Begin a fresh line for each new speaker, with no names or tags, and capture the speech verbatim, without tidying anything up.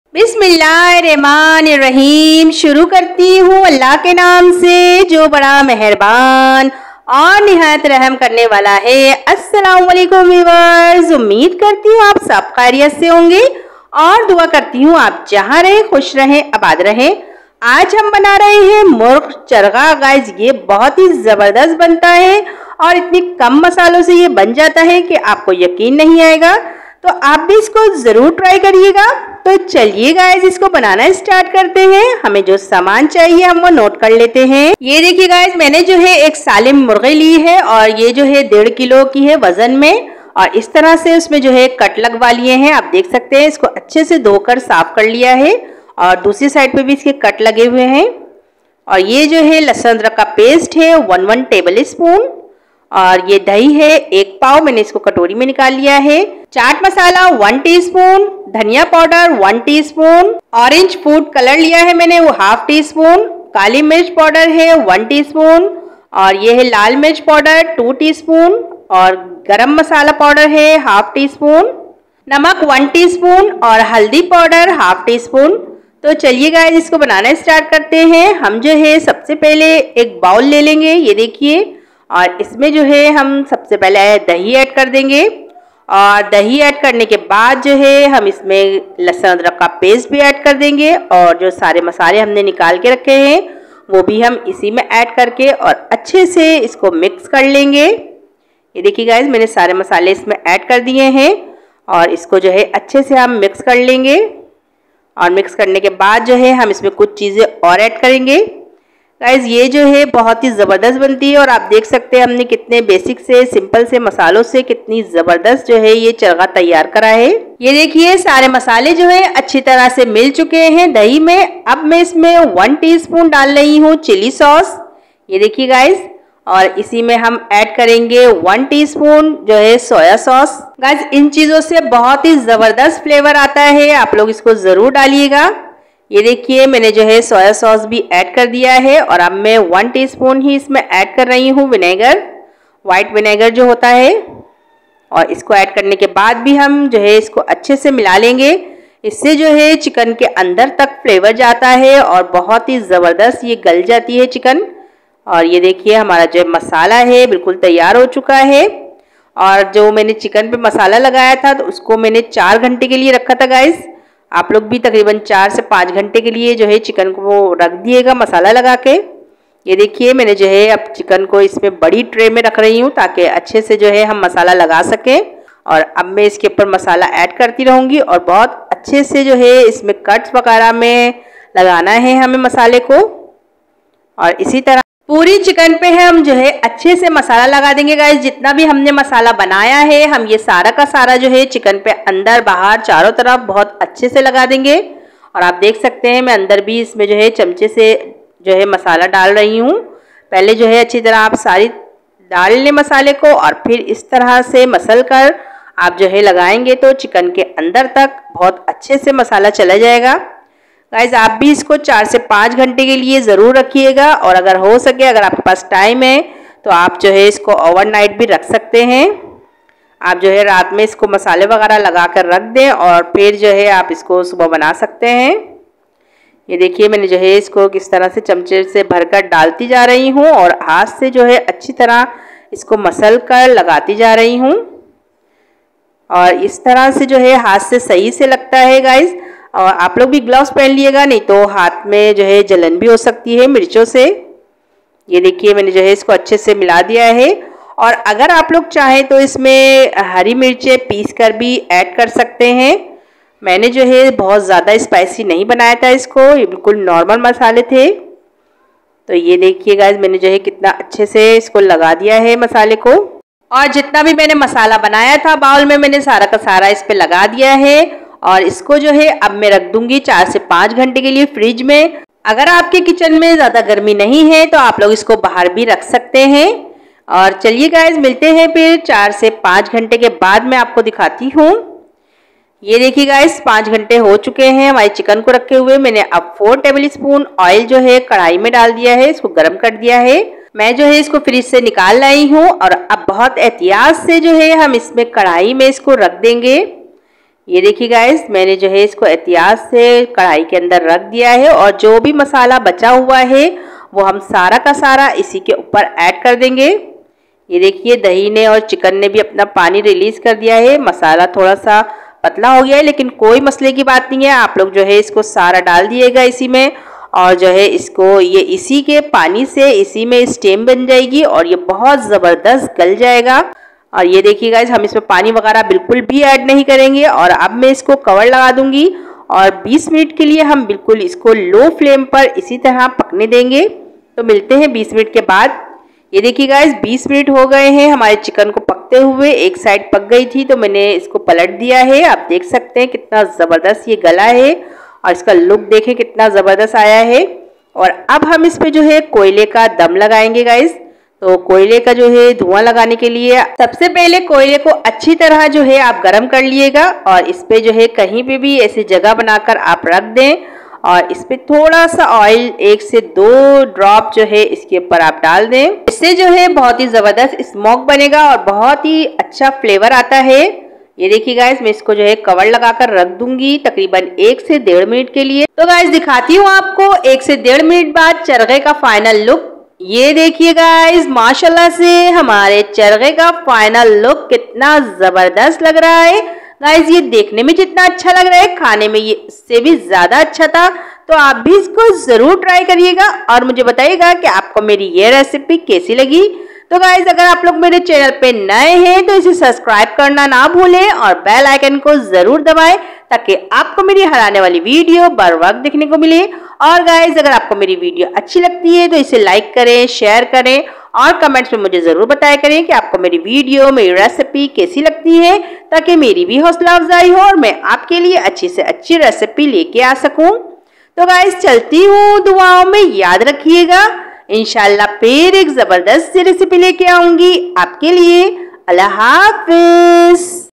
बिस्मिल्लाहिर्रहमानिर्रहीम। शुरू करती हूँ अल्लाह के नाम से जो बड़ा मेहरबान और निहायत रहम करने वाला है। अस्सलाम वालेकुम व्यूअर्स, उम्मीद करती हूँ आप सब खैरियत से होंगे और दुआ करती हूँ आप जहाँ रहे खुश रहें, आबाद रहें। आज हम बना रहे हैं मुर्ग चरगा। गाइस ये बहुत ही ज़बरदस्त बनता है और इतनी कम मसालों से ये बन जाता है कि आपको यकीन नहीं आएगा। तो आप भी इसको ज़रूर ट्राई करिएगा। तो चलिए गाइस इसको बनाना स्टार्ट करते हैं। हमें जो सामान चाहिए हम वो नोट कर लेते हैं। ये देखिए गाइस, मैंने जो है एक सालिम मुर्गी ली है और ये जो है डेढ़ किलो की है वजन में, और इस तरह से उसमें जो है कट लगवा लिए हैं। आप देख सकते हैं इसको अच्छे से धोकर साफ कर लिया है और दूसरी साइड पे भी इसके कट लगे हुए हैं। और ये जो है लहसुन अदरक का पेस्ट है वन वन टेबल स्पून, और ये दही है एक पाव, मैंने इसको कटोरी में निकाल लिया है। चाट मसाला वन टीस्पून, धनिया powder one teaspoon, orange food colour लिया है मैंने वो हाफ टी स्पून, काली मिर्च पाउडर है वन टीस्पून, और ये है लाल मिर्च पाउडर टू टीस्पून, और गरम मसाला पाउडर है हाफ टी स्पून, नमक वन टीस्पून और हल्दी पाउडर हाफ टी स्पून। तो चलिए गाइस इसको बनाना स्टार्ट करते हैं। हम जो है सबसे पहले एक बाउल ले लेंगे, ये देखिए, और इसमें जो है हम सबसे पहले दही ऐड कर देंगे। और दही ऐड करने के बाद जो है हम इसमें लहसुन अदरक का पेस्ट भी ऐड कर देंगे, और जो सारे मसाले हमने निकाल के रखे हैं वो भी हम इसी में ऐड करके और अच्छे से इसको मिक्स कर लेंगे। ये देखिए गाइस, मैंने सारे मसाले इसमें ऐड कर दिए हैं और इसको जो है अच्छे से हम मिक्स कर लेंगे। और मिक्स करने के बाद जो है हम इसमें कुछ चीज़ें और ऐड करेंगे। गाइस ये जो है बहुत ही ज़बरदस्त बनती है और आप देख सकते हैं हमने कितने बेसिक से सिंपल से मसालों से कितनी ज़बरदस्त जो है ये चरगा तैयार करा है। ये देखिए सारे मसाले जो है अच्छी तरह से मिल चुके हैं दही में। अब मैं इसमें वन टीस्पून डाल रही हूँ चिली सॉस, ये देखिए गाइस, और इसी में हम ऐड करेंगे वन टीस्पून जो है सोया सॉस। गाइस इन चीज़ों से बहुत ही ज़बरदस्त फ्लेवर आता है, आप लोग इसको ज़रूर डालिएगा। ये देखिए मैंने जो है सोया सॉस भी ऐड कर दिया है, और अब मैं वन टीस्पून ही इसमें ऐड कर रही हूँ विनेगर, वाइट विनेगर जो होता है। और इसको ऐड करने के बाद भी हम जो है इसको अच्छे से मिला लेंगे। इससे जो है चिकन के अंदर तक फ्लेवर जाता है और बहुत ही ज़बरदस्त ये गल जाती है चिकन। और ये देखिए हमारा जो मसाला है बिल्कुल तैयार हो चुका है। और जो मैंने चिकन पे मसाला लगाया था तो उसको मैंने चार घंटे के लिए रखा था गाइस। आप लोग भी तकरीबन चार से पाँच घंटे के लिए जो है चिकन को रख दिएगा मसाला लगा के। ये देखिए मैंने जो है अब चिकन को इसमें बड़ी ट्रे में रख रही हूँ ताकि अच्छे से जो है हम मसाला लगा सकें। और अब मैं इसके ऊपर मसाला ऐड करती रहूँगी और बहुत अच्छे से जो है इसमें कट्स वगैरह में लगाना है हमें मसाले को। और इसी तरह पूरी चिकन पे है हम जो है अच्छे से मसाला लगा देंगे गाइस। जितना भी हमने मसाला बनाया है हम ये सारा का सारा जो है चिकन पे अंदर बाहर चारों तरफ बहुत अच्छे से लगा देंगे। और आप देख सकते हैं मैं अंदर भी इसमें जो है चमचे से जो है मसाला डाल रही हूँ। पहले जो है अच्छी तरह आप सारी डाल लें मसाले को और फिर इस तरह से मसल कर आप जो है लगाएंगे तो चिकन के अंदर तक बहुत अच्छे से मसाला चला जाएगा। गाइज आप भी इसको चार से पाँच घंटे के लिए ज़रूर रखिएगा, और अगर हो सके अगर आपके पास टाइम है तो आप जो है इसको ओवरनाइट भी रख सकते हैं। आप जो है रात में इसको मसाले वगैरह लगा कर रख दें और फिर जो है आप इसको सुबह बना सकते हैं। ये देखिए मैंने जो है इसको किस तरह से चमचे से भरकर डालती जा रही हूँ और हाथ से जो है अच्छी तरह इसको मसल कर लगाती जा रही हूँ। और इस तरह से जो है हाथ से सही से लगता है गाइज। और आप लोग भी ग्लव्स पहन लिएगा, नहीं तो हाथ में जो है जलन भी हो सकती है मिर्चों से। ये देखिए मैंने जो है इसको अच्छे से मिला दिया है। और अगर आप लोग चाहें तो इसमें हरी मिर्चें पीस कर भी ऐड कर सकते हैं। मैंने जो है बहुत ज़्यादा स्पाइसी नहीं बनाया था इसको, ये बिल्कुल नॉर्मल मसाले थे। तो ये देखिए गाइस मैंने जो है कितना अच्छे से इसको लगा दिया है मसाले को। और जितना भी मैंने मसाला बनाया था बाउल में मैंने सारा का सारा इस पर लगा दिया है। और इसको जो है अब मैं रख दूंगी चार से पाँच घंटे के लिए फ्रिज में। अगर आपके किचन में ज़्यादा गर्मी नहीं है तो आप लोग इसको बाहर भी रख सकते हैं। और चलिए गाइस मिलते हैं फिर चार से पाँच घंटे के बाद मैं आपको दिखाती हूँ। ये देखिए गाइस पाँच घंटे हो चुके हैं हमारे चिकन को रखे हुए। मैंने अब फोर टेबल स्पून ऑयल जो है कढ़ाई में डाल दिया है, इसको गर्म कर दिया है। मैं जो है इसको फ्रिज से निकाल लाई हूँ और अब बहुत एहतियात से जो है हम इसमें कढ़ाई में इसको रख देंगे। ये देखिए गाइस, मैंने जो है इसको एहतियात से कढ़ाई के अंदर रख दिया है और जो भी मसाला बचा हुआ है वो हम सारा का सारा इसी के ऊपर ऐड कर देंगे। ये देखिए, दही ने और चिकन ने भी अपना पानी रिलीज कर दिया है। मसाला थोड़ा सा पतला हो गया है, लेकिन कोई मसले की बात नहीं है। आप लोग जो है इसको सारा डाल दिएगा इसी में, और जो है इसको ये इसी के पानी से इसी में स्टीम बन जाएगी और ये बहुत ज़बरदस्त गल जाएगा। और ये देखिए गाइस, हम इसमें पानी वगैरह बिल्कुल भी ऐड नहीं करेंगे। और अब मैं इसको कवर लगा दूंगी और बीस मिनट के लिए हम बिल्कुल इसको लो फ्लेम पर इसी तरह पकने देंगे। तो मिलते हैं बीस मिनट के बाद। ये देखिए गाइस, बीस मिनट हो गए हैं हमारे चिकन को पकते हुए। एक साइड पक गई थी तो मैंने इसको पलट दिया है। आप देख सकते हैं कितना ज़बरदस्त ये गला है और इसका लुक देखें कितना ज़बरदस्त आया है। और अब हम इस पे जो है कोयले का दम लगाएंगे गाइस। तो कोयले का जो है धुआं लगाने के लिए सबसे पहले कोयले को अच्छी तरह जो है आप गरम कर लिएगा और इस पे जो है कहीं पे भी ऐसी जगह बनाकर आप रख दें और इस पे थोड़ा सा ऑयल एक से दो ड्रॉप जो है इसके ऊपर आप डाल दें। इससे जो है बहुत ही ज़बरदस्त स्मोक बनेगा और बहुत ही अच्छा फ्लेवर आता है। ये देखिए गाइस, मैं इसको जो है कवर लगाकर रख दूंगी तकरीबन एक से डेढ़ मिनट के लिए। तो गाइस दिखाती हूँ आपको एक से डेढ़ मिनट बाद चरगे का फाइनल लुक। ये देखिए गाइस, माशाल्लाह से हमारे चरगे का फाइनल लुक कितना जबरदस्त लग रहा है। गाइस ये देखने में जितना अच्छा लग रहा है खाने में ये इससे भी ज्यादा अच्छा था। तो आप भी इसको जरूर ट्राई करिएगा और मुझे बताइएगा कि आपको मेरी ये रेसिपी कैसी लगी। तो गाइस अगर आप लोग मेरे चैनल पे नए हैं तो इसे सब्सक्राइब करना ना भूलें और बेल आइकन को जरूर दबाएं ताकि आपको मेरी हर आने वाली वीडियो बर वक्त देखने को मिले। और गाइस अगर आपको मेरी वीडियो अच्छी लगती है तो इसे लाइक करें, शेयर करें और कमेंट्स में मुझे जरूर बताया करें कि आपको मेरी वीडियो, मेरी रेसिपी कैसी लगती है, ताकि मेरी भी हौसला अफजाई हो और मैं आपके लिए अच्छी से अच्छी रेसिपी लेके आ सकूं। तो गाइस चलती हूँ, दुआओं में याद रखिएगा। इंशाल्लाह फिर एक जबरदस्त सी रेसिपी लेके आऊंगी आपके लिए। अल्लाह हाफिज।